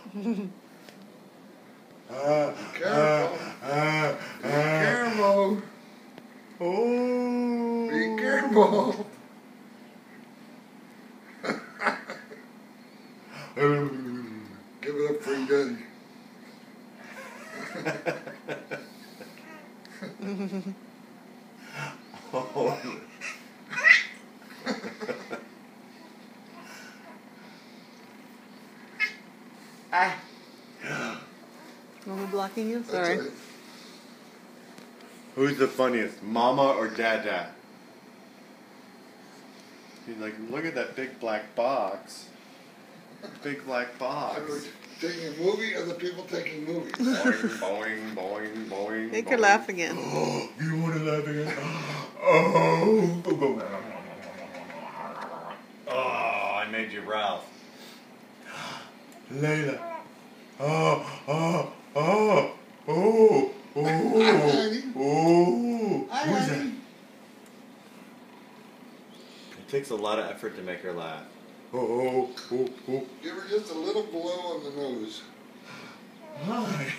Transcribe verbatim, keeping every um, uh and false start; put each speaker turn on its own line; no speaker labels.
Uh,
Careful.
uh, uh,
Be careful.
Oh.
Be careful. Give it up for your daddy.
Oh. Ah.
Mama blocking you?
That's
Sorry.
right.
Who's the funniest, Mama or Dada? He's like, look at that big black box. Big black box.
Are we taking a movie or the people taking movies?
Boing, boing, boing, boing.
Make
boing.
her laugh again.
Oh, you want to laugh again? Oh. Oh, I made you Ralph. Layla. Oh, oh, oh, oh, oh, oh.
Hi,
Who's that?
honey.
It takes a lot of effort to make her laugh. Oh, oh, oh, oh.
Give her just a little blow on the nose.
Hi.